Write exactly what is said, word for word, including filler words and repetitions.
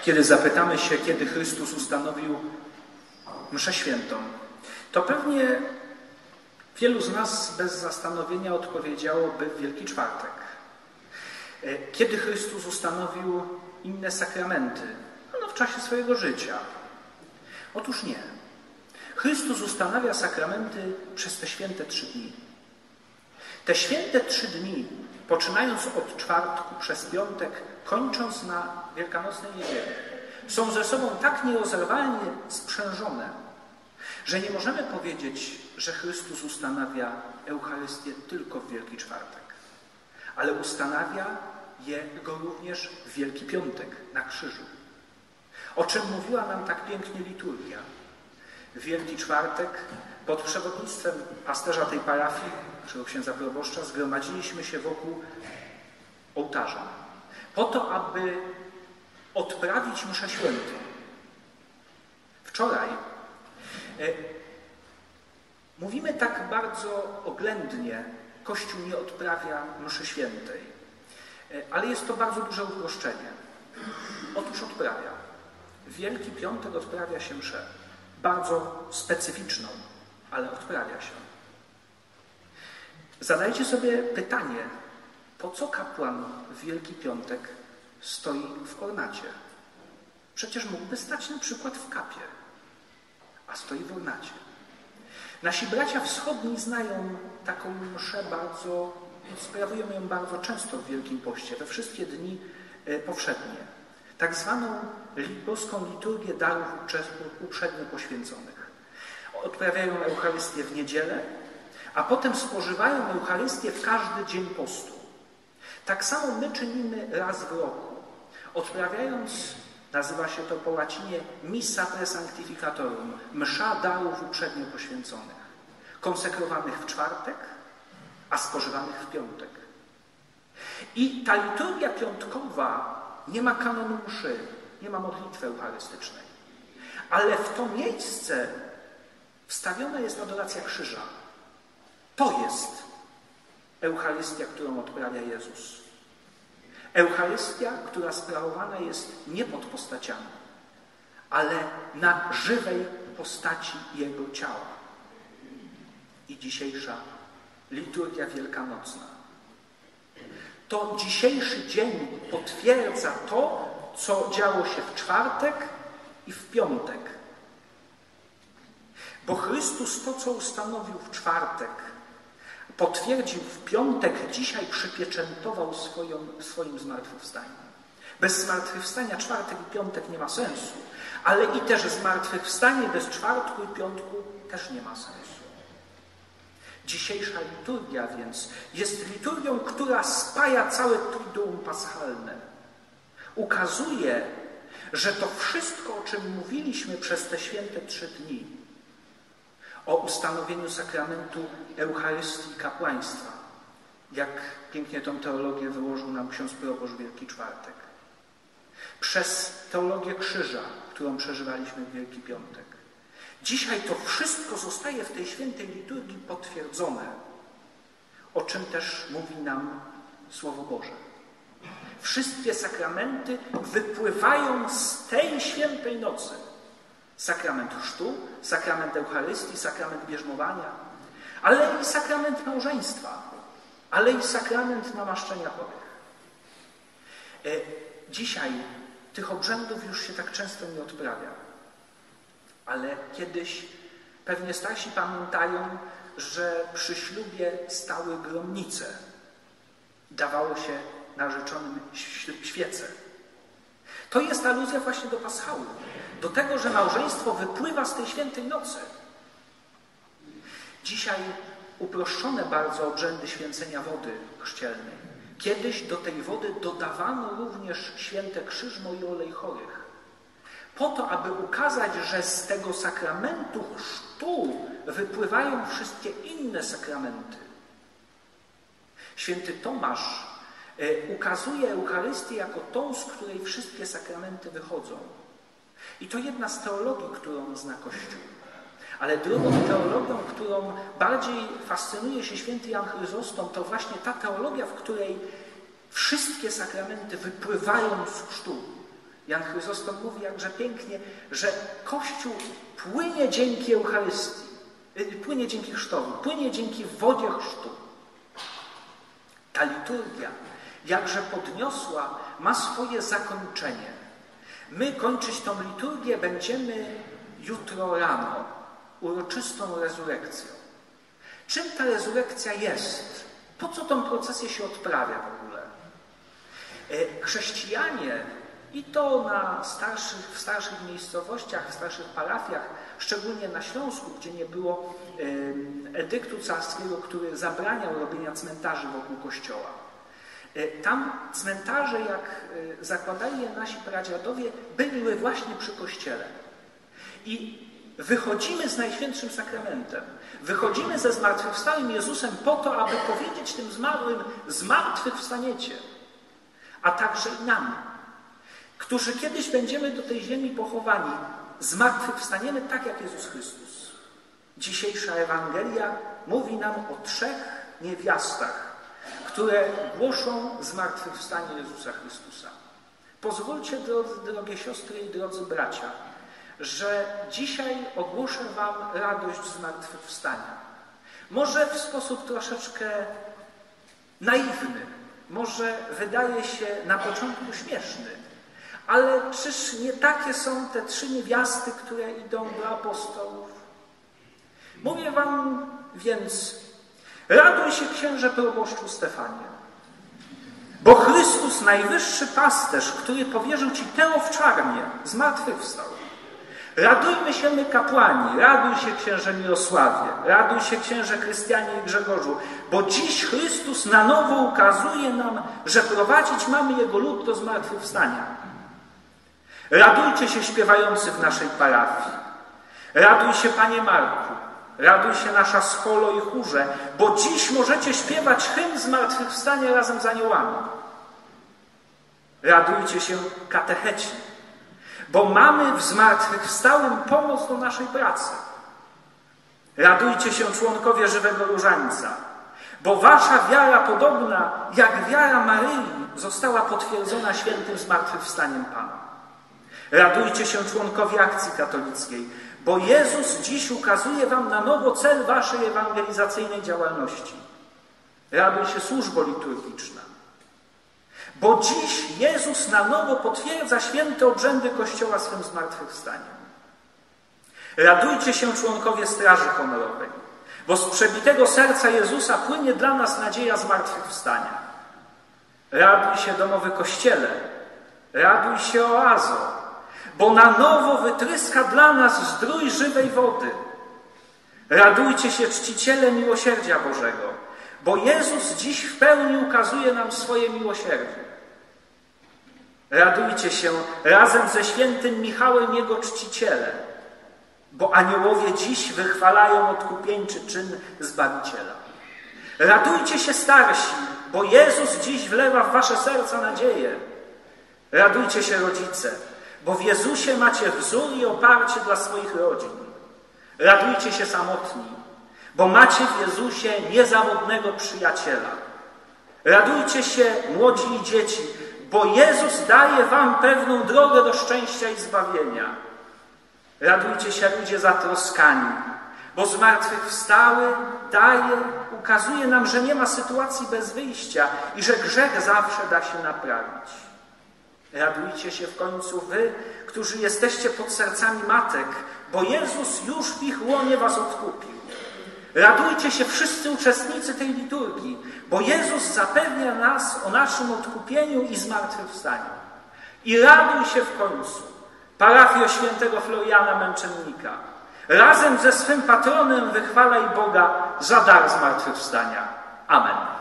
kiedy zapytamy się, kiedy Chrystus ustanowił mszę świętą, to pewnie wielu z nas bez zastanowienia odpowiedziałoby w Wielki Czwartek. Kiedy Chrystus ustanowił inne sakramenty? No w czasie swojego życia. Otóż nie. Chrystus ustanawia sakramenty przez te święte trzy dni. Te święte trzy dni, poczynając od czwartku przez piątek, kończąc na wielkanocnej niedzieli, są ze sobą tak nierozerwalnie sprzężone, że nie możemy powiedzieć, że Chrystus ustanawia Eucharystię tylko w Wielki Czwartek, ale ustanawia je go również w Wielki Piątek na krzyżu. O czym mówiła nam tak pięknie liturgia. W Wielki Czwartek pod przewodnictwem pasterza tej parafii, naszego księdza proboszcza, zgromadziliśmy się wokół ołtarza po to, aby odprawić mszę świętą. Wczoraj e, mówimy tak bardzo oględnie, Kościół nie odprawia mszy świętej, e, ale jest to bardzo duże uproszczenie. Otóż odprawia. W Wielki Piątek odprawia się mszę. Bardzo specyficzną, ale odprawia się. Zadajcie sobie pytanie, po co kapłan w Wielki Piątek stoi w ornacie? Przecież mógłby stać na przykład w kapie, a stoi w ornacie. Nasi bracia wschodni znają taką mszę bardzo, sprawują ją bardzo często w Wielkim Poście, we wszystkie dni powszednie. Tak zwaną boską liturgię darów uprzednio poświęconych. Odprawiają Eucharystię w niedzielę, a potem spożywają Eucharystię w każdy dzień postu. Tak samo my czynimy raz w roku, odprawiając, nazywa się to po łacinie Missa Presanctificatorum, msza darów uprzednio poświęconych, konsekrowanych w czwartek, a spożywanych w piątek. I ta liturgia piątkowa nie ma kanonu mszy, nie ma modlitwy eucharystycznej. Ale w to miejsce wstawiona jest adoracja krzyża. To jest Eucharystia, którą odprawia Jezus. Eucharystia, która sprawowana jest nie pod postaciami, ale na żywej postaci Jego ciała. I dzisiejsza liturgia wielkanocna. To dzisiejszy dzień potwierdza to, co działo się w czwartek i w piątek. Bo Chrystus to, co ustanowił w czwartek, potwierdził w piątek, dzisiaj przypieczętował swoją, swoim zmartwychwstaniem. Bez zmartwychwstania czwartek i piątek nie ma sensu, ale i też zmartwychwstanie bez czwartku i piątku też nie ma sensu. Dzisiejsza liturgia więc jest liturgią, która spaja całe Triduum Paschalne. Ukazuje, że to wszystko, o czym mówiliśmy przez te święte trzy dni, o ustanowieniu sakramentu Eucharystii i kapłaństwa, jak pięknie tą teologię wyłożył nam ksiądz proboszcz w Wielki Czwartek, przez teologię krzyża, którą przeżywaliśmy w Wielki Piątek. Dzisiaj to wszystko zostaje w tej świętej liturgii potwierdzone, o czym też mówi nam Słowo Boże. Wszystkie sakramenty wypływają z tej świętej nocy. Sakrament chrztu, sakrament Eucharystii, sakrament bierzmowania, ale i sakrament małżeństwa, ale i sakrament namaszczenia chorych. Dzisiaj tych obrzędów już się tak często nie odprawia, ale kiedyś pewnie starsi pamiętają, że przy ślubie stały gromnice. Dawało się narzeczonym świece. To jest aluzja właśnie do Paschały, do tego, że małżeństwo wypływa z tej świętej nocy. Dzisiaj uproszczone bardzo obrzędy święcenia wody chrzcielnej. Kiedyś do tej wody dodawano również święte krzyżmo i olej chorych. Po to, aby ukazać, że z tego sakramentu chrztu wypływają wszystkie inne sakramenty. Święty Tomasz ukazuje Eucharystię jako tą, z której wszystkie sakramenty wychodzą. I to jedna z teologii, którą zna Kościół. Ale drugą teologią, którą bardziej fascynuje się święty Jan Chryzostom, to właśnie ta teologia, w której wszystkie sakramenty wypływają z chrztu. Jan Chryzostom mówi jakże pięknie, że Kościół płynie dzięki Eucharystii, płynie dzięki chrztowi, płynie dzięki wodzie chrztu. Ta liturgia, jakże podniosła, ma swoje zakończenie. My kończyć tą liturgię będziemy jutro rano, uroczystą rezurekcją. Czym ta rezurekcja jest? Po co tą procesję się odprawia w ogóle? Chrześcijanie, i to na starszych, w starszych miejscowościach, w starszych parafiach, szczególnie na Śląsku, gdzie nie było edyktu carskiego, który zabraniał robienia cmentarzy wokół kościoła. Tam cmentarze, jak zakładali je nasi pradziadowie, były właśnie przy kościele. I wychodzimy z Najświętszym Sakramentem, wychodzimy ze zmartwychwstałym Jezusem po to, aby powiedzieć tym zmarłym: zmartwychwstaniecie, a także i nam, którzy kiedyś będziemy do tej ziemi pochowani, zmartwychwstaniemy tak jak Jezus Chrystus. Dzisiejsza Ewangelia mówi nam o trzech niewiastach, które głoszą zmartwychwstanie Jezusa Chrystusa. Pozwólcie, drodzy, drogie siostry i drodzy bracia, że dzisiaj ogłoszę wam radość zmartwychwstania. Może w sposób troszeczkę naiwny, może wydaje się na początku śmieszny, ale czyż nie takie są te trzy niewiasty, które idą do apostołów? Mówię wam więc: raduj się, księże proboszczu Stefanie, bo Chrystus, najwyższy pasterz, który powierzył ci tę owczarnię, zmartwychwstał. Radujmy się my, kapłani, raduj się, księże Mirosławie, raduj się, księże Krystianie i Grzegorzu, bo dziś Chrystus na nowo ukazuje nam, że prowadzić mamy Jego lud do zmartwychwstania. Radujcie się, śpiewający w naszej parafii. Raduj się, Panie Marku, raduj się, nasza scholo i chórze, bo dziś możecie śpiewać hymn zmartwychwstania razem z aniołami. Radujcie się, katecheci, bo mamy w zmartwychwstałym pomoc do naszej pracy. Radujcie się, członkowie żywego różańca, bo wasza wiara, podobna jak wiara Maryi, została potwierdzona świętym zmartwychwstaniem Pana. Radujcie się, członkowie akcji katolickiej, bo Jezus dziś ukazuje wam na nowo cel waszej ewangelizacyjnej działalności. Raduj się, służbo liturgiczna, bo dziś Jezus na nowo potwierdza święte obrzędy Kościoła swym zmartwychwstaniem. Radujcie się, członkowie Straży Honorowej, bo z przebitego serca Jezusa płynie dla nas nadzieja zmartwychwstania. Raduj się, domowy Kościele, raduj się, oazo, bo na nowo wytryska dla nas zdrój żywej wody. Radujcie się, czciciele miłosierdzia Bożego, bo Jezus dziś w pełni ukazuje nam swoje miłosierdzie. Radujcie się razem ze świętym Michałem, jego czcicielem, bo aniołowie dziś wychwalają odkupieńczy czyn Zbawiciela. Radujcie się, starsi, bo Jezus dziś wlewa w wasze serca nadzieję. Radujcie się, rodzice, bo w Jezusie macie wzór i oparcie dla swoich rodzin. Radujcie się, samotni, bo macie w Jezusie niezawodnego przyjaciela. Radujcie się, młodzi i dzieci, bo Jezus daje wam pewną drogę do szczęścia i zbawienia. Radujcie się, ludzie zatroskani, bo zmartwychwstały daje, ukazuje nam, że nie ma sytuacji bez wyjścia i że grzech zawsze da się naprawić. Radujcie się w końcu wy, którzy jesteście pod sercami matek, bo Jezus już w ich łonie was odkupił. Radujcie się wszyscy uczestnicy tej liturgii, bo Jezus zapewnia nas o naszym odkupieniu i zmartwychwstaniu. I raduj się w końcu, parafio świętego Floriana Męczennika. Razem ze swym patronem wychwalaj Boga za dar zmartwychwstania. Amen.